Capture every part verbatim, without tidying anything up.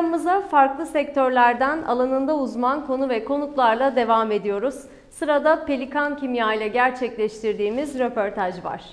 Programımıza farklı sektörlerden alanında uzman konu ve konuklarla devam ediyoruz. Sırada Pelikan Kimya ile gerçekleştirdiğimiz röportaj var.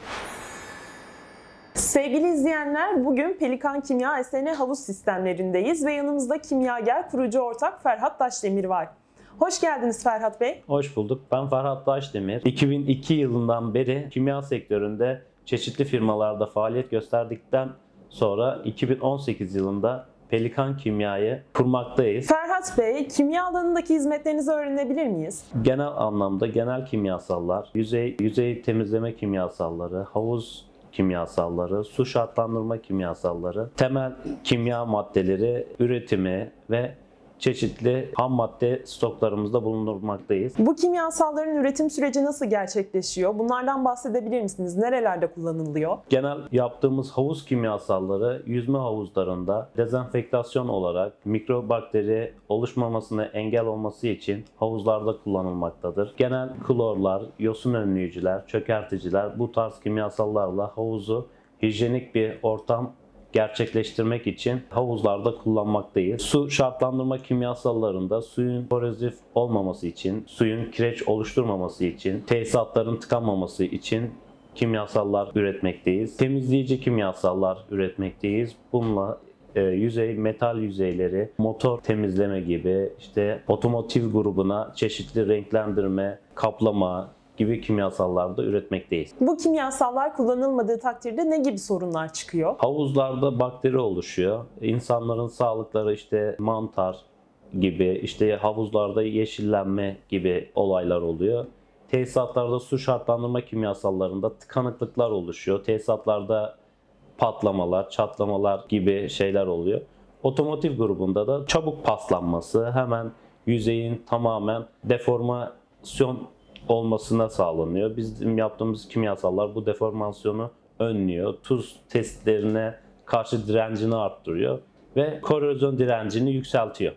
Sevgili izleyenler, bugün Pelikan Kimya S N Havuz Sistemlerindeyiz ve yanımızda kimyager kurucu ortak Ferhat Daşdemir var. Hoş geldiniz Ferhat Bey. Hoş bulduk. Ben Ferhat Daşdemir. iki bin iki yılından beri kimya sektöründe çeşitli firmalarda faaliyet gösterdikten sonra iki bin on sekiz yılında Pelikan Kimya'yı kurmaktayız. Ferhat Bey, kimya alanındaki hizmetlerinizi öğrenebilir miyiz? Genel anlamda genel kimyasallar, yüzey, yüzey temizleme kimyasalları, havuz kimyasalları, su şartlandırma kimyasalları, temel kimya maddeleri üretimi ve çeşitli ham madde stoklarımızda bulundurmaktayız. Bu kimyasalların üretim süreci nasıl gerçekleşiyor? Bunlardan bahsedebilir misiniz? Nerelerde kullanılıyor? Genel yaptığımız havuz kimyasalları yüzme havuzlarında dezenfektasyon olarak mikrobakteri oluşmamasına engel olması için havuzlarda kullanılmaktadır. Genel klorlar, yosun önleyiciler, çökerticiler bu tarz kimyasallarla havuzu hijyenik bir ortam gerçekleştirmek için havuzlarda kullanmaktayız. Su şartlandırma kimyasallarında suyun korozif olmaması için, suyun kireç oluşturmaması için, tesisatların tıkanmaması için kimyasallar üretmekteyiz. Temizleyici kimyasallar üretmekteyiz. Bununla e, yüzey, metal yüzeyleri, motor temizleme gibi, işte otomotiv grubuna çeşitli renklendirme, kaplama gibi kimyasallar da üretmekteyiz. Bu kimyasallar kullanılmadığı takdirde ne gibi sorunlar çıkıyor? Havuzlarda bakteri oluşuyor. İnsanların sağlıkları işte mantar gibi, işte havuzlarda yeşillenme gibi olaylar oluyor. Tesisatlarda su şartlandırma kimyasallarında tıkanıklıklar oluşuyor. Tesisatlarda patlamalar, çatlamalar gibi şeyler oluyor. Otomotiv grubunda da çabuk paslanması, hemen yüzeyin tamamen deformasyon olmasına sağlanıyor. Bizim yaptığımız kimyasallar bu deformasyonu önlüyor. Tuz testlerine karşı direncini arttırıyor ve korozyon direncini yükseltiyor.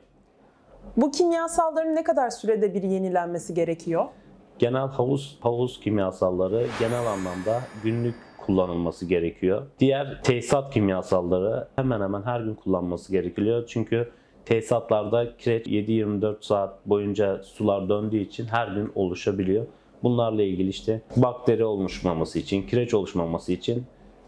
Bu kimyasalların ne kadar sürede bir yenilenmesi gerekiyor? Genel havuz havuz kimyasalları genel anlamda günlük kullanılması gerekiyor. Diğer tesisat kimyasalları hemen hemen her gün kullanılması gerekiyor. Çünkü tesisatlarda kireç yedi yirmi dört saat boyunca sular döndüğü için her gün oluşabiliyor. Bunlarla ilgili işte bakteri oluşmaması için, kireç oluşmaması için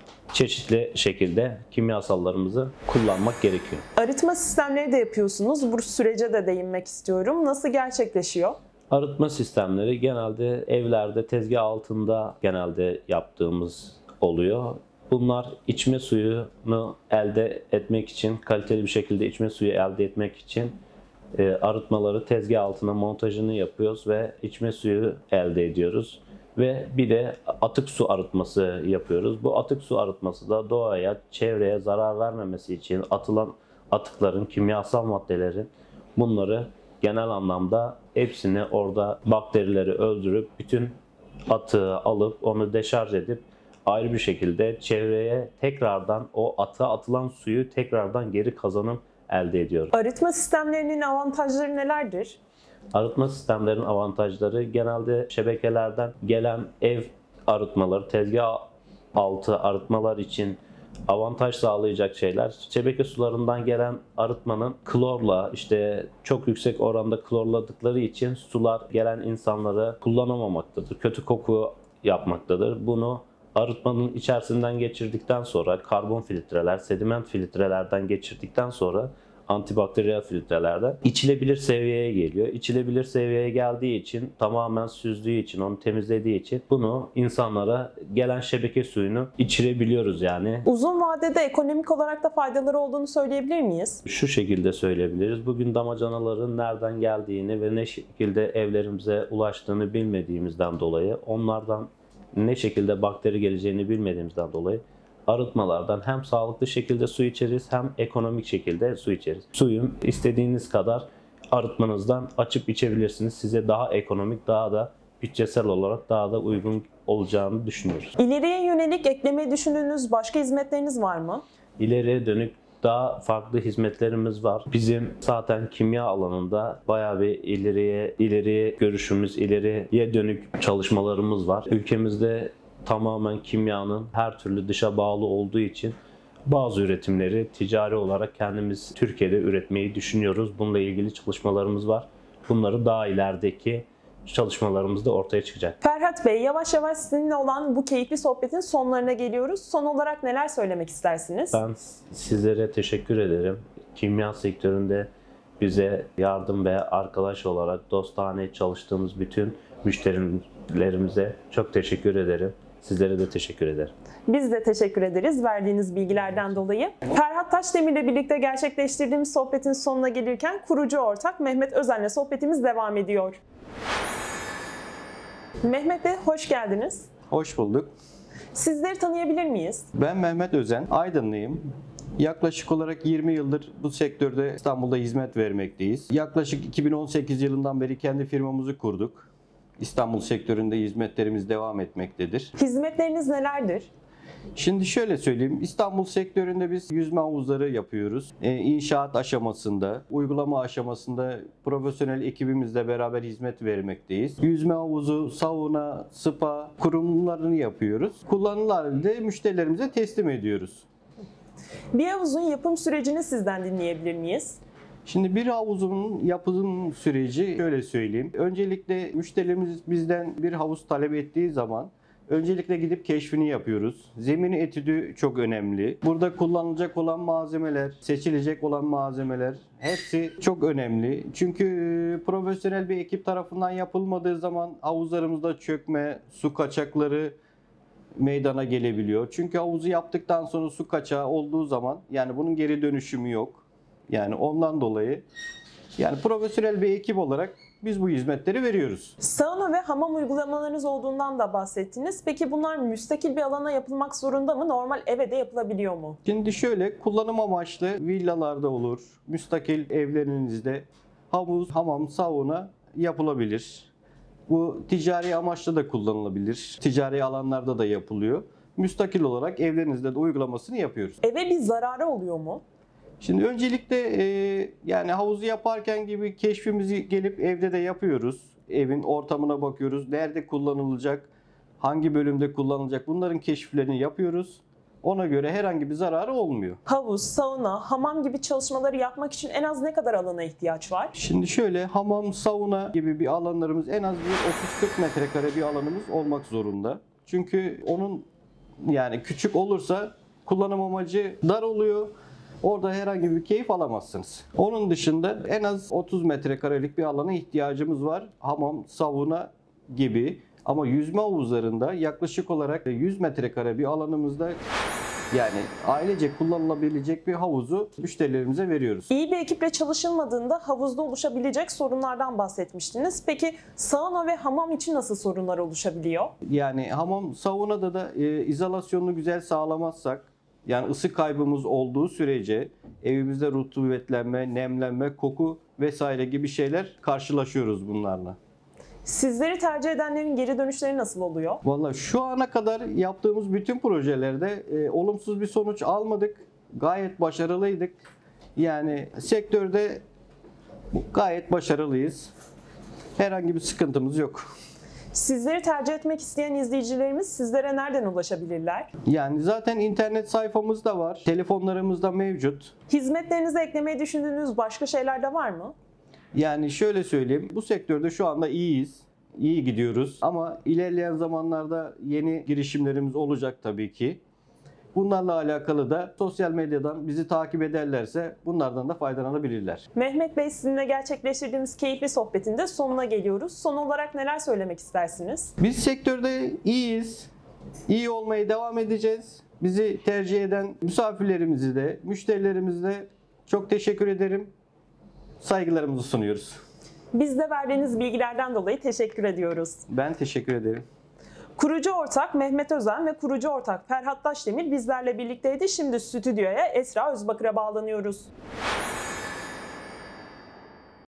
çeşitli şekilde kimyasallarımızı kullanmak gerekiyor. Arıtma sistemleri de yapıyorsunuz. Bu sürece de değinmek istiyorum. Nasıl gerçekleşiyor? Arıtma sistemleri genelde evlerde tezgah altında genelde yaptığımız oluyor. Bunlar içme suyunu elde etmek için, kaliteli bir şekilde içme suyu elde etmek için e, arıtmaları tezgah altına montajını yapıyoruz ve içme suyu elde ediyoruz. Ve bir de atık su arıtması yapıyoruz. Bu atık su arıtması da doğaya, çevreye zarar vermemesi için atılan atıkların, kimyasal maddelerin bunları genel anlamda hepsini orada bakterileri öldürüp bütün atığı alıp onu deşarj edip ayrı bir şekilde çevreye tekrardan o atığa atılan suyu tekrardan geri kazanım elde ediyor. Arıtma sistemlerinin avantajları nelerdir? Arıtma sistemlerinin avantajları genelde şebekelerden gelen ev arıtmaları, tezgah altı arıtmalar için avantaj sağlayacak şeyler. Şebeke sularından gelen arıtmanın klorla işte çok yüksek oranda klorladıkları için sular gelen insanlara kullanamamaktadır. Kötü koku yapmaktadır. Bunu arıtmanın içerisinden geçirdikten sonra karbon filtreler, sediment filtrelerden geçirdikten sonra antibakteriyel filtrelerden içilebilir seviyeye geliyor. İçilebilir seviyeye geldiği için tamamen süzdüğü için, onu temizlediği için bunu insanlara gelen şebeke suyunu içirebiliyoruz yani. Uzun vadede ekonomik olarak da faydaları olduğunu söyleyebilir miyiz? Şu şekilde söyleyebiliriz. Bugün damacanaların nereden geldiğini ve ne şekilde evlerimize ulaştığını bilmediğimizden dolayı, onlardan ne şekilde bakteri geleceğini bilmediğimizden dolayı arıtmalardan hem sağlıklı şekilde su içeriz hem ekonomik şekilde su içeriz. Suyun istediğiniz kadar arıtmanızdan açıp içebilirsiniz. Size daha ekonomik, daha da bütçesel olarak daha da uygun olacağını düşünüyoruz. İleriye yönelik eklemeyi düşündüğünüz başka hizmetleriniz var mı? İleriye dönük daha farklı hizmetlerimiz var. Bizim zaten kimya alanında bayağı bir ileriye ileriye görüşümüz, ileriye dönük çalışmalarımız var. Ülkemizde tamamen kimyanın her türlü dışa bağlı olduğu için Bazı üretimleri ticari olarak kendimiz Türkiye'de üretmeyi düşünüyoruz. Bununla ilgili çalışmalarımız var. Bunları daha ilerideki çalışmalarımızda ortaya çıkacak. Ferhat Bey, yavaş yavaş sizinle olan bu keyifli sohbetin sonlarına geliyoruz. Son olarak neler söylemek istersiniz? Ben sizlere teşekkür ederim. Kimya sektöründe bize yardım ve arkadaş olarak dostane çalıştığımız bütün müşterilerimize çok teşekkür ederim. Sizlere de teşekkür ederim. Biz de teşekkür ederiz verdiğiniz bilgilerden dolayı. Ferhat Taşdemir ile birlikte gerçekleştirdiğimiz sohbetin sonuna gelirken kurucu ortak Mehmet Özen'le sohbetimiz devam ediyor. Mehmet Bey, hoş geldiniz. Hoş bulduk. Sizleri tanıyabilir miyiz? Ben Mehmet Özen, Aydınlıyım. Yaklaşık olarak yirmi yıldır bu sektörde İstanbul'da hizmet vermekteyiz. Yaklaşık iki bin on sekiz yılından beri kendi firmamızı kurduk. İstanbul sektöründe hizmetlerimiz devam etmektedir. Hizmetleriniz nelerdir? Şimdi şöyle söyleyeyim, İstanbul sektöründe biz yüzme havuzları yapıyoruz. Ee, inşaat aşamasında, uygulama aşamasında profesyonel ekibimizle beraber hizmet vermekteyiz. Yüzme havuzu, sauna, spa kurumlarını yapıyoruz. Kullanılan halde müşterilerimize teslim ediyoruz. Bir havuzun yapım sürecini sizden dinleyebilir miyiz? Şimdi bir havuzun yapım süreci şöyle söyleyeyim. Öncelikle müşterimiz bizden bir havuz talep ettiği zaman öncelikle gidip keşfini yapıyoruz. Zemin etüdü çok önemli. Burada kullanılacak olan malzemeler, seçilecek olan malzemeler hepsi çok önemli. Çünkü profesyonel bir ekip tarafından yapılmadığı zaman havuzlarımızda çökme, su kaçakları meydana gelebiliyor. Çünkü havuzu yaptıktan sonra su kaçağı olduğu zaman yani bunun geri dönüşümü yok. Yani ondan dolayı yani profesyonel bir ekip olarak biz bu hizmetleri veriyoruz. Sauna ve hamam uygulamalarınız olduğundan da bahsettiniz. Peki bunlar müstakil bir alana yapılmak zorunda mı? Normal eve de yapılabiliyor mu? Şimdi şöyle kullanım amaçlı villalarda olur, müstakil evlerinizde havuz, hamam, sauna yapılabilir. Bu ticari amaçla da kullanılabilir. Ticari alanlarda da yapılıyor. Müstakil olarak evlerinizde de uygulamasını yapıyoruz. Eve bir zararı oluyor mu? Şimdi öncelikle e, yani havuzu yaparken gibi keşfimizi gelip evde de yapıyoruz. Evin ortamına bakıyoruz. Nerede kullanılacak, hangi bölümde kullanılacak bunların keşiflerini yapıyoruz. Ona göre herhangi bir zararı olmuyor. Havuz, sauna, hamam gibi çalışmaları yapmak için en az ne kadar alana ihtiyaç var? Şimdi şöyle hamam, sauna gibi bir alanlarımız en az bir otuz kırk metrekare bir alanımız olmak zorunda. Çünkü onun yani küçük olursa kullanım amacı dar oluyor. Orada herhangi bir keyif alamazsınız. Onun dışında en az otuz metrekarelik bir alana ihtiyacımız var. Hamam, sauna gibi. Ama yüzme havuzlarında yaklaşık olarak yüz metrekare bir alanımızda yani ailece kullanılabilecek bir havuzu müşterilerimize veriyoruz. İyi bir ekiple çalışılmadığında havuzda oluşabilecek sorunlardan bahsetmiştiniz. Peki sauna ve hamam için nasıl sorunlar oluşabiliyor? Yani hamam, saunada da e, izolasyonunu güzel sağlamazsak yani ısı kaybımız olduğu sürece evimizde rutubetlenme, nemlenme, koku vesaire gibi şeyler karşılaşıyoruz bunlarla. Sizleri tercih edenlerin geri dönüşleri nasıl oluyor? Vallahi şu ana kadar yaptığımız bütün projelerde e, olumsuz bir sonuç almadık. Gayet başarılıydık. Yani sektörde gayet başarılıyız. Herhangi bir sıkıntımız yok. Sizleri tercih etmek isteyen izleyicilerimiz sizlere nereden ulaşabilirler? Yani zaten internet sayfamız da var. Telefonlarımız da mevcut. Hizmetlerinize eklemeyi düşündüğünüz başka şeyler de var mı? Yani şöyle söyleyeyim. Bu sektörde şu anda iyiyiz. İyi gidiyoruz. Ama ilerleyen zamanlarda yeni girişimlerimiz olacak tabii ki. Bunlarla alakalı da sosyal medyadan bizi takip ederlerse bunlardan da faydalanabilirler. Mehmet Bey, sizinle gerçekleştirdiğimiz keyifli sohbetin de sonuna geliyoruz. Son olarak neler söylemek istersiniz? Biz sektörde iyiyiz. İyi olmaya devam edeceğiz. Bizi tercih eden misafirlerimizi de, müşterilerimizi de çok teşekkür ederim. Saygılarımızı sunuyoruz. Biz de verdiğiniz bilgilerden dolayı teşekkür ediyoruz. Ben teşekkür ederim. Kurucu ortak Mehmet Özen ve kurucu ortak Ferhat Taşdemir bizlerle birlikteydi. Şimdi stüdyoya Esra Özbakır'a bağlanıyoruz.